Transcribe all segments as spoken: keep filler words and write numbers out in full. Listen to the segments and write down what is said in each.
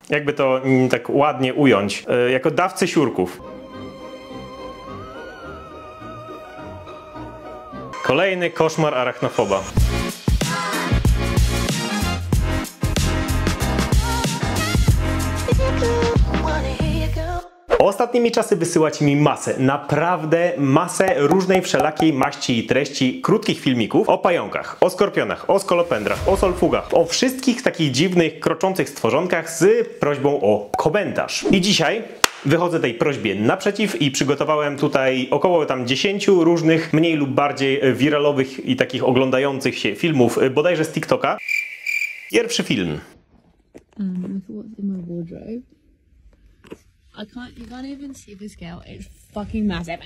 jakby to mm, tak ładnie ująć, yy, jako dawcy siurków. Kolejny koszmar arachnofoba. Ostatnimi czasy wysyłacie mi masę, naprawdę masę różnej wszelakiej maści i treści krótkich filmików o pająkach, o skorpionach, o skolopendrach, o solfugach, o wszystkich takich dziwnych, kroczących stworzonkach z prośbą o komentarz. I dzisiaj wychodzę tej prośbie naprzeciw i przygotowałem tutaj około tam dziesięciu różnych, mniej lub bardziej wiralowych i takich oglądających się filmów, bodajże z TikToka. Pierwszy film. Um, look at what's in my wardrobe. I can't, you can't even see the scale. It's fucking massive.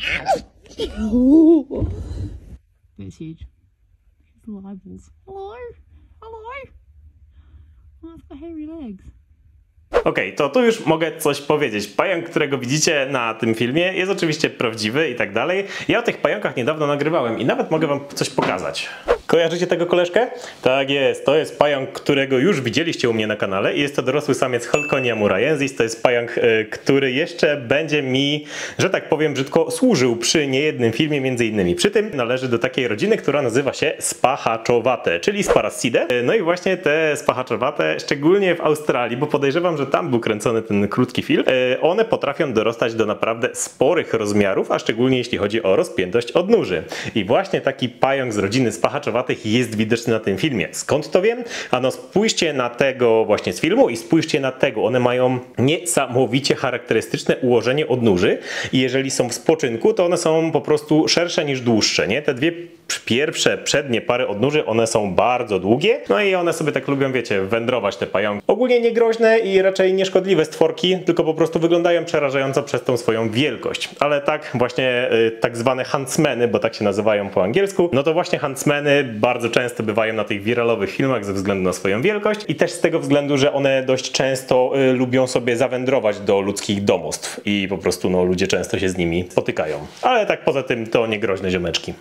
It's huge. It's the eyeballs. Hello? Hello? Oh, it's got hairy legs. Okej, okay, to tu już mogę coś powiedzieć. Pająk, którego widzicie na tym filmie, jest oczywiście prawdziwy i tak dalej. Ja o tych pająkach niedawno nagrywałem i nawet mogę wam coś pokazać. Kojarzycie tego koleżkę? Tak jest, to jest pająk, którego już widzieliście u mnie na kanale i jest to dorosły samiec Holconia muraiensis. To jest pająk, który jeszcze będzie mi, że tak powiem brzydko, służył przy niejednym filmie między innymi. Przy tym należy do takiej rodziny, która nazywa się spachaczowate, czyli Sparassidae. No i właśnie te spachaczowate, szczególnie w Australii, bo podejrzewam, że tam był kręcony ten krótki film, one potrafią dorastać do naprawdę sporych rozmiarów, a szczególnie jeśli chodzi o rozpiętość odnóży. I właśnie taki pająk z rodziny spachaczowatych jest widoczny na tym filmie. Skąd to wiem? Ano spójrzcie na tego właśnie z filmu i spójrzcie na tego. One mają niesamowicie charakterystyczne ułożenie odnóży i jeżeli są w spoczynku, to one są po prostu szersze niż dłuższe, nie? Te dwie pierwsze, przednie pary odnóży, one są bardzo długie, no i one sobie tak lubią, wiecie, wędrować te pająki. Ogólnie niegroźne i raczej nieszkodliwe stworki, tylko po prostu wyglądają przerażająco przez tą swoją wielkość. Ale tak właśnie y, tak zwane huntsmeny, bo tak się nazywają po angielsku, no to właśnie huntsmeny bardzo często bywają na tych wiralowych filmach ze względu na swoją wielkość i też z tego względu, że one dość często y, lubią sobie zawędrować do ludzkich domostw i po prostu no, ludzie często się z nimi spotykają. Ale tak poza tym to niegroźne ziomeczki.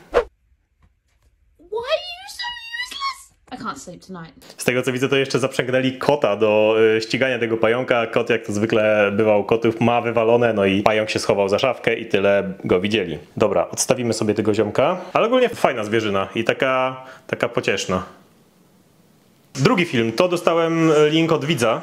Z tego co widzę, to jeszcze zaprzęgnęli kota do y, ścigania tego pająka. Kot, jak to zwykle bywa u kotów, ma wywalone, no i pająk się schował za szafkę i tyle go widzieli. Dobra, odstawimy sobie tego ziomka. Ale ogólnie fajna zwierzyna i taka, taka pocieszna. Drugi film, to dostałem link od widza.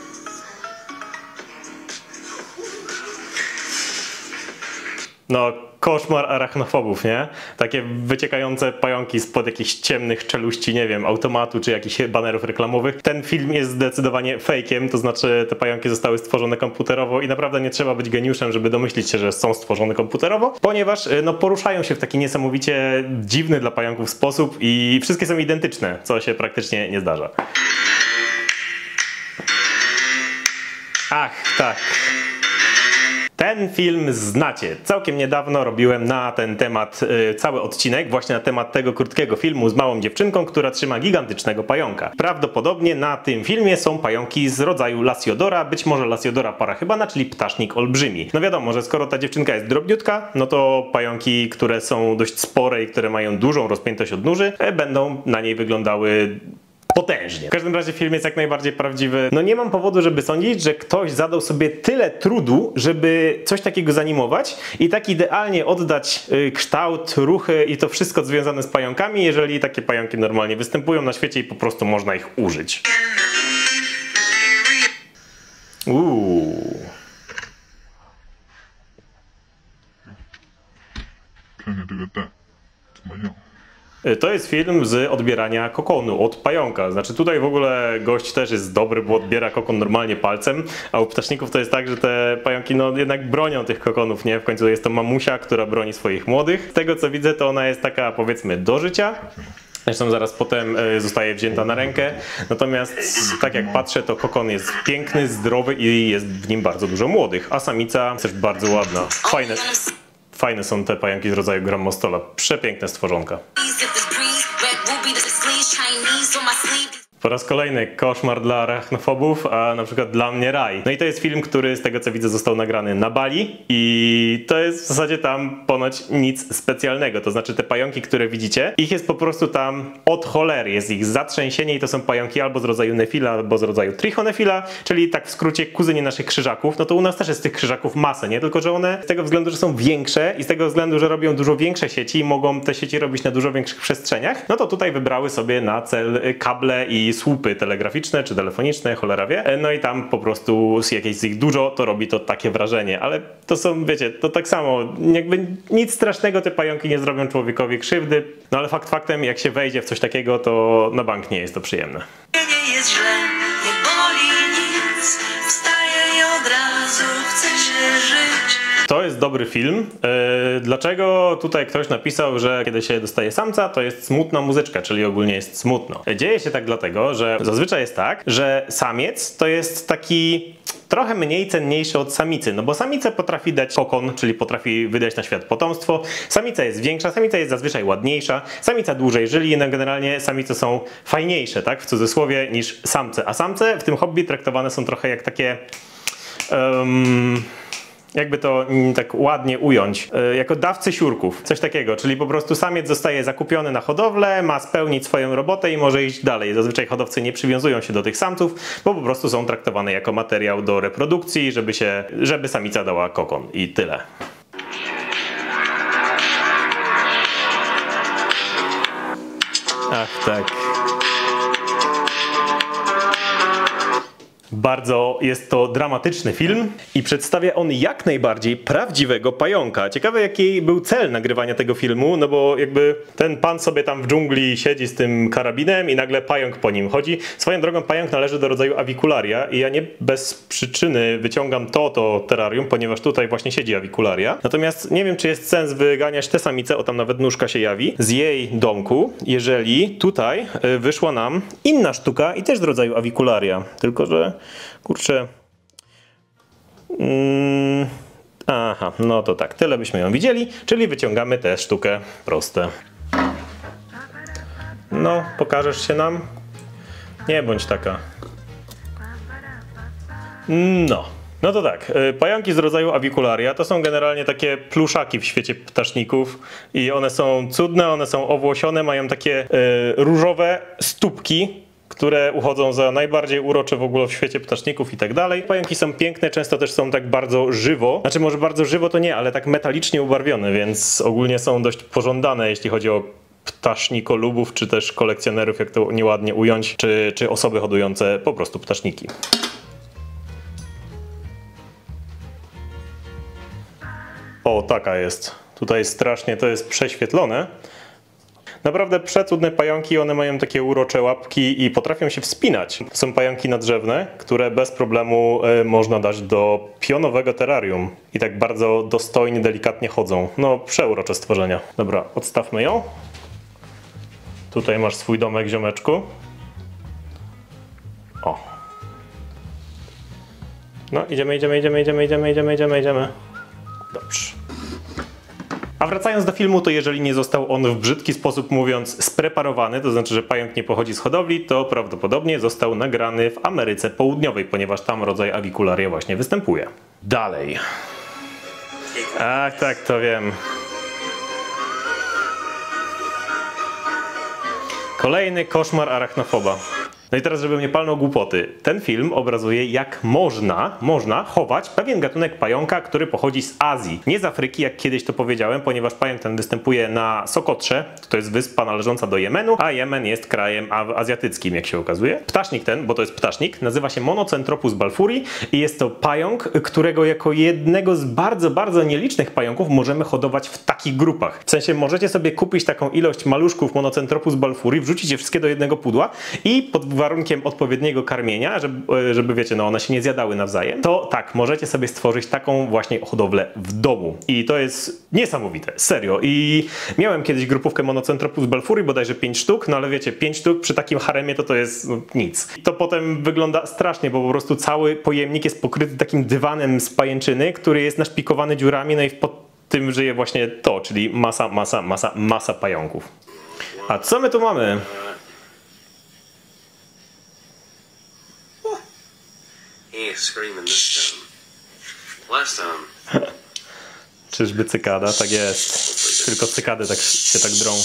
No, koszmar arachnofobów, nie? Takie wyciekające pająki spod jakichś ciemnych czeluści, nie wiem, automatu czy jakichś banerów reklamowych. Ten film jest zdecydowanie fejkiem, to znaczy te pająki zostały stworzone komputerowo i naprawdę nie trzeba być geniuszem, żeby domyślić się, że są stworzone komputerowo, ponieważ no, poruszają się w taki niesamowicie dziwny dla pająków sposób i wszystkie są identyczne, co się praktycznie nie zdarza. Ach, tak. Ten film znacie. Całkiem niedawno robiłem na ten temat y, cały odcinek, właśnie na temat tego krótkiego filmu z małą dziewczynką, która trzyma gigantycznego pająka. Prawdopodobnie na tym filmie są pająki z rodzaju Lasiodora, być może Lasiodora parachybana, czyli ptasznik olbrzymi. No wiadomo, że skoro ta dziewczynka jest drobniutka, no to pająki, które są dość spore i które mają dużą rozpiętość odnóży, będą na niej wyglądały potężnie. W każdym razie film jest jak najbardziej prawdziwy. No nie mam powodu, żeby sądzić, że ktoś zadał sobie tyle trudu, żeby coś takiego zanimować i tak idealnie oddać y, kształt, ruchy i to wszystko związane z pająkami, jeżeli takie pająki normalnie występują na świecie i po prostu można ich użyć. Uuu. To jest film z odbierania kokonu od pająka. Znaczy tutaj w ogóle gość też jest dobry, bo odbiera kokon normalnie palcem, a u ptaszników to jest tak, że te pająki no jednak bronią tych kokonów, nie? W końcu jest to mamusia, która broni swoich młodych. Z tego co widzę, to ona jest taka, powiedzmy, do życia. Zresztą zaraz potem zostaje wzięta na rękę. Natomiast tak jak patrzę, to kokon jest piękny, zdrowy i jest w nim bardzo dużo młodych, a samica też bardzo ładna. Fajne. Fajne są te pająki z rodzaju grammostola. Przepiękne stworzonka. Po raz kolejny koszmar dla arachnofobów, a na przykład dla mnie raj. No i to jest film, który z tego co widzę został nagrany na Bali i to jest w zasadzie tam ponoć nic specjalnego. To znaczy te pająki, które widzicie, ich jest po prostu tam od cholery. Jest ich zatrzęsienie i to są pająki albo z rodzaju nefila, albo z rodzaju trichonefila, czyli tak w skrócie kuzyni naszych krzyżaków. No to u nas też jest tych krzyżaków masę, nie? Tylko że one z tego względu, że są większe i z tego względu, że robią dużo większe sieci i mogą te sieci robić na dużo większych przestrzeniach, no to tutaj wybrały sobie na cel kable i słupy telegraficzne czy telefoniczne, cholera wie. No i tam po prostu z jakieś z ich dużo, to robi to takie wrażenie. Ale to są, wiecie, to tak samo, jakby nic strasznego te pająki nie zrobią człowiekowi krzywdy. No ale fakt faktem, jak się wejdzie w coś takiego, to na bank nie jest to przyjemne. Nie jest źle, nie boli nic, wstaje i od razu chce się żyć. To jest dobry film. Yy, dlaczego tutaj ktoś napisał, że kiedy się dostaje samca, to jest smutna muzyczka, czyli ogólnie jest smutno. Dzieje się tak dlatego, że zazwyczaj jest tak, że samiec to jest taki trochę mniej cenniejszy od samicy, no bo samica potrafi dać kokon, czyli potrafi wydać na świat potomstwo. Samica jest większa, samica jest zazwyczaj ładniejsza, samica dłużej żyli, no generalnie samice są fajniejsze, tak, w cudzysłowie, niż samce. A samce w tym hobby traktowane są trochę jak takie... Um, jakby to tak ładnie ująć, jako dawcy siurków, coś takiego, czyli po prostu samiec zostaje zakupiony na hodowlę, ma spełnić swoją robotę i może iść dalej. Zazwyczaj hodowcy nie przywiązują się do tych samców, bo po prostu są traktowane jako materiał do reprodukcji, żeby się, żeby samica dała kokon i tyle. Ach tak. Bardzo jest to dramatyczny film i przedstawia on jak najbardziej prawdziwego pająka. Ciekawe jaki był cel nagrywania tego filmu, no bo jakby ten pan sobie tam w dżungli siedzi z tym karabinem i nagle pająk po nim chodzi. Swoją drogą pająk należy do rodzaju avicularia i ja nie bez przyczyny wyciągam to, to terrarium, ponieważ tutaj właśnie siedzi avicularia. Natomiast nie wiem czy jest sens wyganiać tę samicę, o tam nawet nóżka się jawi, z jej domku, jeżeli tutaj wyszła nam inna sztuka i też z rodzaju avicularia, tylko że kurczę. Mm, aha, no to tak, tyle byśmy ją widzieli, czyli wyciągamy tę sztukę proste. No, pokażesz się nam? Nie bądź taka. No. No to tak, pająki z rodzaju avicularia to są generalnie takie pluszaki w świecie ptaszników i one są cudne, one są owłosione, mają takie y, różowe stópki, które uchodzą za najbardziej urocze w ogóle w świecie ptaszników i tak dalej. Pająki są piękne, często też są tak bardzo żywo, znaczy może bardzo żywo to nie, ale tak metalicznie ubarwione, więc ogólnie są dość pożądane, jeśli chodzi o ptasznikolubów, czy też kolekcjonerów, jak to nieładnie ująć, czy, czy osoby hodujące po prostu ptaszniki. O, taka jest. Tutaj strasznie to jest prześwietlone. Naprawdę przecudne pająki, one mają takie urocze łapki i potrafią się wspinać. Są pająki nadrzewne, które bez problemu y, można dać do pionowego terrarium. I tak bardzo dostojnie, delikatnie chodzą. No, przeurocze stworzenia. Dobra, odstawmy ją. Tutaj masz swój domek, ziomeczku. O. No, idziemy, idziemy, idziemy, idziemy, idziemy, idziemy, idziemy, idziemy. Dobrze. A wracając do filmu, to jeżeli nie został on w brzydki sposób mówiąc spreparowany, to znaczy, że pająk nie pochodzi z hodowli, to prawdopodobnie został nagrany w Ameryce Południowej, ponieważ tam rodzaj avicularia właśnie występuje. Dalej. Ach, tak, to wiem. Kolejny koszmar arachnofoba. No i teraz, żeby mnie palnął głupoty. Ten film obrazuje, jak można, można chować pewien gatunek pająka, który pochodzi z Azji. Nie z Afryki, jak kiedyś to powiedziałem, ponieważ pająk ten występuje na Sokotrze, to jest wyspa należąca do Jemenu, a Jemen jest krajem azjatyckim, jak się okazuje. Ptasznik ten, bo to jest ptasznik, nazywa się Monocentropus balfouri i jest to pająk, którego jako jednego z bardzo, bardzo nielicznych pająków możemy hodować w takich grupach. W sensie możecie sobie kupić taką ilość maluszków Monocentropus balfouri, wrzucić je wszystkie do jednego pudła i pod warunkiem odpowiedniego karmienia, żeby, żeby wiecie, no one się nie zjadały nawzajem, to tak, możecie sobie stworzyć taką właśnie hodowlę w domu. I to jest niesamowite, serio. I miałem kiedyś grupówkę Monocentropus balfouri, bodajże pięć sztuk, no ale wiecie, pięć sztuk przy takim haremie to to jest no, nic. I to potem wygląda strasznie, bo po prostu cały pojemnik jest pokryty takim dywanem z pajęczyny, który jest naszpikowany dziurami, no i pod tym żyje właśnie to, czyli masa, masa, masa, masa pająków. A co my tu mamy? screaming this time. Last time. Czyżby cykada? Tak jest. Tylko cykady tak się tak drą.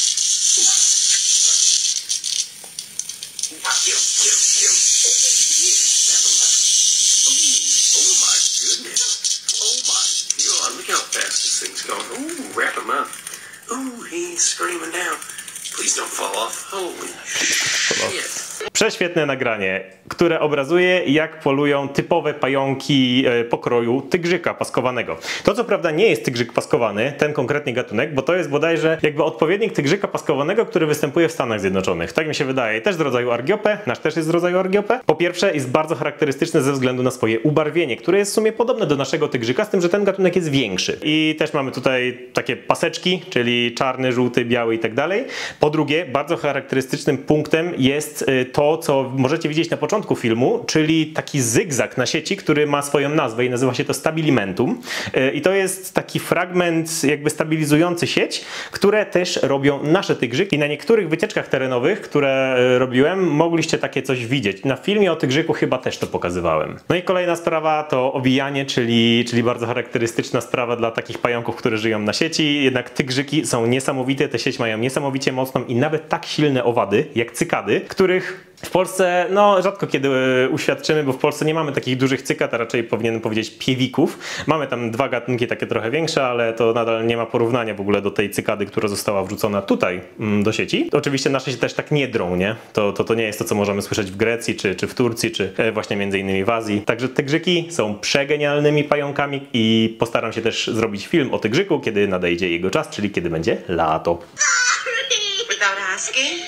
Prześwietne nagranie, które obrazuje, jak polują typowe pająki pokroju tygrzyka paskowanego. To co prawda nie jest tygrzyk paskowany, ten konkretnie gatunek, bo to jest bodajże jakby odpowiednik tygrzyka paskowanego, który występuje w Stanach Zjednoczonych. Tak mi się wydaje. Też z rodzaju Argiope, nasz też jest z rodzaju Argiope. Po pierwsze jest bardzo charakterystyczny ze względu na swoje ubarwienie, które jest w sumie podobne do naszego tygrzyka, z tym, że ten gatunek jest większy. I też mamy tutaj takie paseczki, czyli czarny, żółty, biały i tak dalej. Po drugie, bardzo charakterystycznym punktem jest to, co możecie widzieć na początku filmu, czyli taki zygzak na sieci, który ma swoją nazwę i nazywa się to stabilimentum. I to jest taki fragment jakby stabilizujący sieć, które też robią nasze tygrzyki. I na niektórych wycieczkach terenowych, które robiłem, mogliście takie coś widzieć. Na filmie o tygrzyku chyba też to pokazywałem. No i kolejna sprawa to owijanie, czyli, czyli bardzo charakterystyczna sprawa dla takich pająków, które żyją na sieci. Jednak tygrzyki są niesamowite, te sieć mają niesamowicie mocną i nawet tak silne owady, jak cykady, których w Polsce, no rzadko kiedy uświadczymy, bo w Polsce nie mamy takich dużych cykad, a raczej powinienem powiedzieć piewików. Mamy tam dwa gatunki takie trochę większe, ale to nadal nie ma porównania w ogóle do tej cykady, która została wrzucona tutaj mm, do sieci. Oczywiście nasze się też tak nie drą, nie? To, to, to nie jest to, co możemy słyszeć w Grecji, czy, czy w Turcji, czy właśnie między innymi w Azji. Także tygrzyki są przegenialnymi pająkami i postaram się też zrobić film o tygrzyku, kiedy nadejdzie jego czas, czyli kiedy będzie lato. Without asking?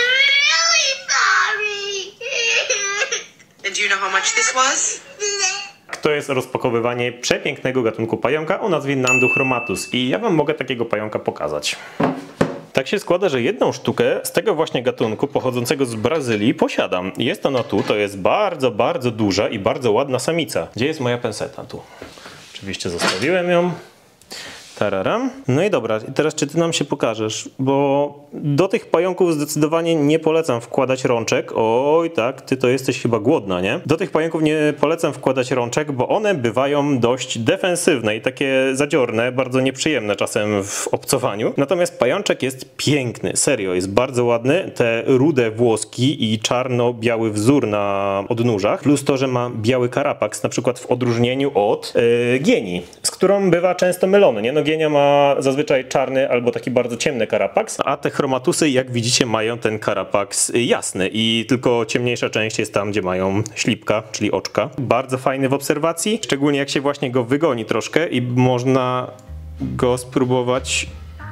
And do you know how much this was? To jest rozpakowywanie przepięknego gatunku pająka o nazwie Nanduchromatus i ja wam mogę takiego pająka pokazać. Tak się składa, że jedną sztukę z tego właśnie gatunku pochodzącego z Brazylii posiadam. Jest ona tu, to jest bardzo, bardzo duża i bardzo ładna samica. Gdzie jest moja penseta? Tu. Oczywiście zostawiłem ją. Tararam. No i dobra, i teraz czy ty nam się pokażesz, bo do tych pająków zdecydowanie nie polecam wkładać rączek. Oj tak, ty to jesteś chyba głodna, nie? Do tych pająków nie polecam wkładać rączek, bo one bywają dość defensywne i takie zadziorne, bardzo nieprzyjemne czasem w obcowaniu. Natomiast pajączek jest piękny, serio, jest bardzo ładny. Te rude włoski i czarno-biały wzór na odnóżach, plus to, że ma biały karapaks, na przykład w odróżnieniu od yy, gieni, z którą bywa często mylony, nie? No gienia ma zazwyczaj czarny albo taki bardzo ciemny karapaks, a te chromatusy, jak widzicie, mają ten karapaks jasny i tylko ciemniejsza część jest tam, gdzie mają ślipka, czyli oczka. Bardzo fajny w obserwacji, szczególnie jak się właśnie go wygoni troszkę i można go spróbować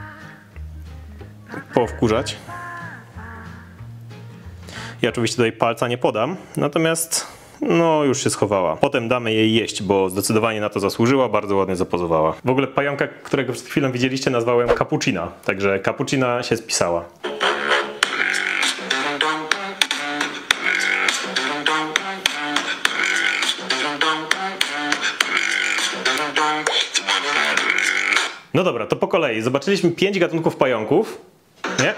powkurzać. Ja oczywiście tutaj palca nie podam, natomiast no już się schowała. Potem damy jej jeść, bo zdecydowanie na to zasłużyła, bardzo ładnie zapozowała. W ogóle pająka, którego przed chwilą widzieliście, nazwałem Cappuccina, także Cappuccina się spisała. No dobra, to po kolei. Zobaczyliśmy pięć gatunków pająków. Nie?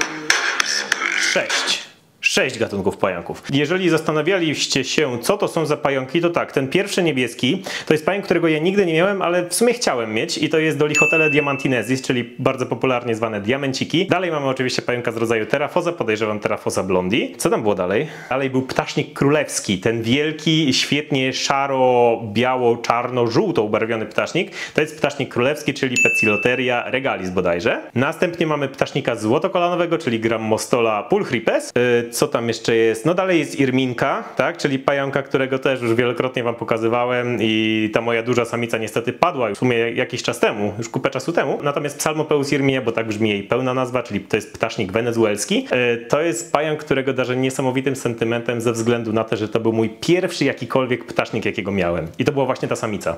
Sześć. Sześć gatunków pająków. Jeżeli zastanawialiście się, co to są za pająki, to tak, ten pierwszy niebieski to jest pająk, którego ja nigdy nie miałem, ale w sumie chciałem mieć i to jest Dolichotele diamantinesis, czyli bardzo popularnie zwane diamenciki. Dalej mamy oczywiście pająka z rodzaju Theraphosa, podejrzewam Theraphosa blondi. Co tam było dalej? Dalej był ptasznik królewski, ten wielki, świetnie szaro, biało, czarno, żółto ubarwiony ptasznik. To jest ptasznik królewski, czyli Peciloteria regalis bodajże. Następnie mamy ptasznika złotokolanowego, czyli Grammostola pulchripes. Co tam jeszcze jest? No dalej jest irminka, tak? Czyli pająka, którego też już wielokrotnie wam pokazywałem i ta moja duża samica niestety padła już w sumie jakiś czas temu, już kupę czasu temu. Natomiast Psalmopeus irminia, bo tak brzmi jej pełna nazwa, czyli to jest ptasznik wenezuelski. To jest pająk, którego darzę niesamowitym sentymentem ze względu na to, że to był mój pierwszy jakikolwiek ptasznik, jakiego miałem. I to była właśnie ta samica.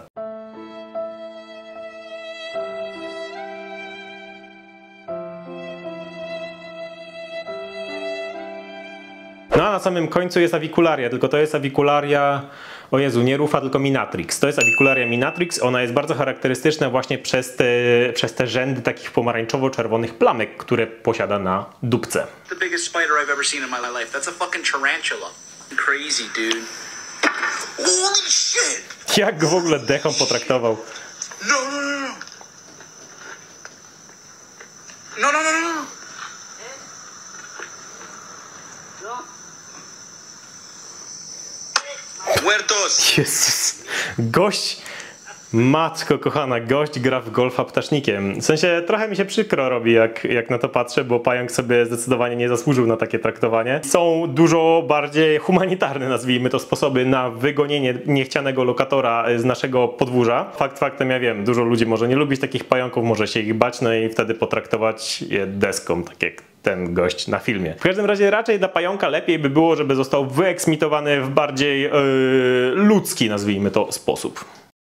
No a na samym końcu jest awicularia, tylko to jest awicularia, o Jezu, nie rufa, tylko minatrix. To jest awicularia minatrix, ona jest bardzo charakterystyczna właśnie przez te, przez te rzędy takich pomarańczowo-czerwonych plamek, które posiada na dupce. The biggest spider I've ever seen in my life. That's a fucking tarantula. Crazy, dude. Holy shit! Jak go w ogóle dechą potraktował? No, no, no, no. No, no, no, no, no. Muertos! Jezus. Gość, matko kochana, gość gra w golfa ptasznikiem. W sensie trochę mi się przykro robi, jak, jak na to patrzę, bo pająk sobie zdecydowanie nie zasłużył na takie traktowanie. Są dużo bardziej humanitarne, nazwijmy to, sposoby na wygonienie niechcianego lokatora z naszego podwórza. Fakt faktem, ja wiem, dużo ludzi może nie lubić takich pająków, może się ich bać, no i wtedy potraktować je deską, tak jak ten gość na filmie. W każdym razie raczej dla pająka lepiej by było, żeby został wyeksmitowany w bardziej yy, ludzki, nazwijmy to, sposób.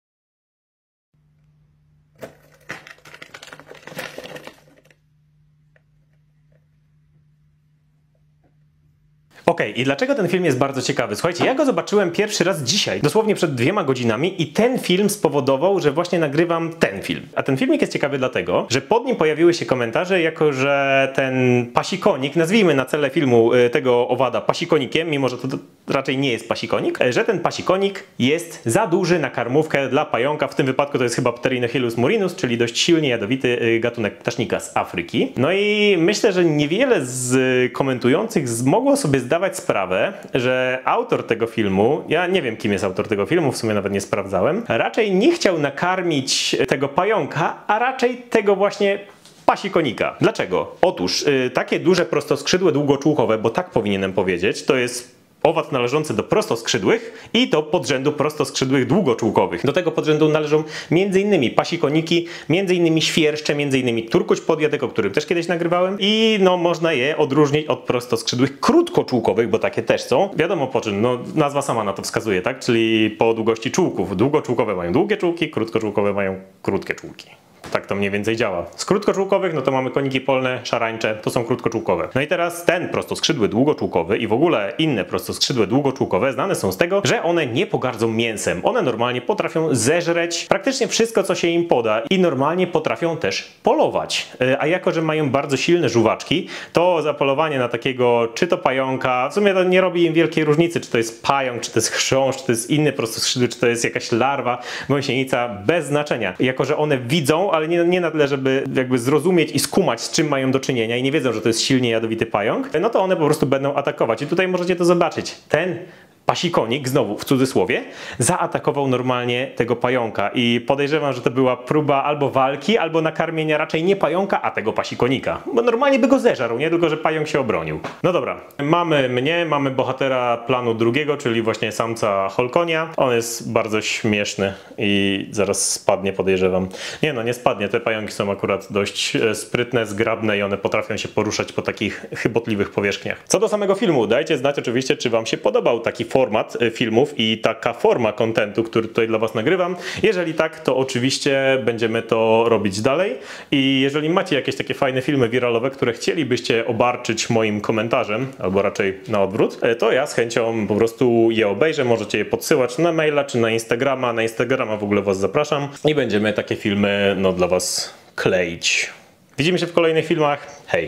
Okej, okay, i dlaczego ten film jest bardzo ciekawy? Słuchajcie, ja go zobaczyłem pierwszy raz dzisiaj, dosłownie przed dwiema godzinami i ten film spowodował, że właśnie nagrywam ten film. A ten filmik jest ciekawy dlatego, że pod nim pojawiły się komentarze, jako że ten pasikonik, nazwijmy na cele filmu tego owada pasikonikiem, mimo że to raczej nie jest pasikonik, że ten pasikonik jest za duży na karmówkę dla pająka, w tym wypadku to jest chyba Pterinochilus murinus, czyli dość silnie jadowity gatunek ptasznika z Afryki. No i myślę, że niewiele z komentujących mogło sobie zdawać sprawę, że autor tego filmu, ja nie wiem kim jest autor tego filmu, w sumie nawet nie sprawdzałem, raczej nie chciał nakarmić tego pająka, a raczej tego właśnie pasikonika. Dlaczego? Otóż yy, takie duże prostoskrzydłe długoczółkowe, bo tak powinienem powiedzieć, to jest owad należący do prostoskrzydłych i do podrzędu prostoskrzydłych długoczółkowych. Do tego podrzędu należą m.in. pasikoniki, m.in. świerszcze, m.in. turkuć podjadek, o którym też kiedyś nagrywałem i no można je odróżnić od prostoskrzydłych krótkoczółkowych, bo takie też są. Wiadomo po czym, no nazwa sama na to wskazuje, tak? Czyli po długości czółków. Długoczółkowe mają długie czółki, krótkoczółkowe mają krótkie czółki. Tak to mniej więcej działa. Z krótkoczółkowych, no to mamy koniki polne, szarańcze, to są krótkoczółkowe. No i teraz ten prostoskrzydły długoczółkowy i w ogóle inne prostoskrzydłe długoczółkowe znane są z tego, że one nie pogardzą mięsem. One normalnie potrafią zeżreć praktycznie wszystko, co się im poda i normalnie potrafią też polować. A jako, że mają bardzo silne żuwaczki, to zapolowanie na takiego, czy to pająka, w sumie to nie robi im wielkiej różnicy, czy to jest pająk, czy to jest chrząszcz, czy to jest inny prostoskrzydły, czy to jest jakaś larwa, gąsienica, bez znaczenia. Jako, że one widzą, ale nie, nie na tyle, żeby jakby zrozumieć i skumać, z czym mają do czynienia i nie wiedzą, że to jest silnie jadowity pająk, no to one po prostu będą atakować. I tutaj możecie to zobaczyć. Ten pasikonik, znowu w cudzysłowie, zaatakował normalnie tego pająka i podejrzewam, że to była próba albo walki, albo nakarmienia raczej nie pająka, a tego pasikonika. Bo normalnie by go zeżarł, nie? Tylko że pająk się obronił. No dobra, mamy mnie, mamy bohatera planu drugiego, czyli właśnie samca Holkonia. On jest bardzo śmieszny i zaraz spadnie, podejrzewam. Nie no, nie spadnie, te pająki są akurat dość sprytne, zgrabne i one potrafią się poruszać po takich chybotliwych powierzchniach. Co do samego filmu, dajcie znać oczywiście, czy wam się podobał taki format filmów i taka forma kontentu, który tutaj dla was nagrywam. Jeżeli tak, to oczywiście będziemy to robić dalej i jeżeli macie jakieś takie fajne filmy wiralowe, które chcielibyście obarczyć moim komentarzem, albo raczej na odwrót, to ja z chęcią po prostu je obejrzę. Możecie je podsyłać na maila czy na Instagrama. Na Instagrama w ogóle was zapraszam i będziemy takie filmy no dla was kleić. Widzimy się w kolejnych filmach. Hej!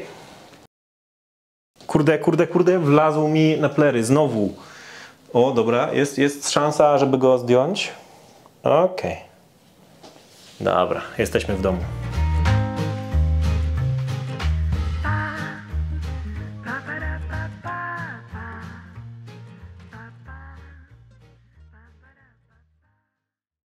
Kurde, kurde, kurde, wlazł mi na plery znowu. O, dobra, jest, jest szansa, żeby go zdjąć. Okej. Okay. Dobra, jesteśmy w domu.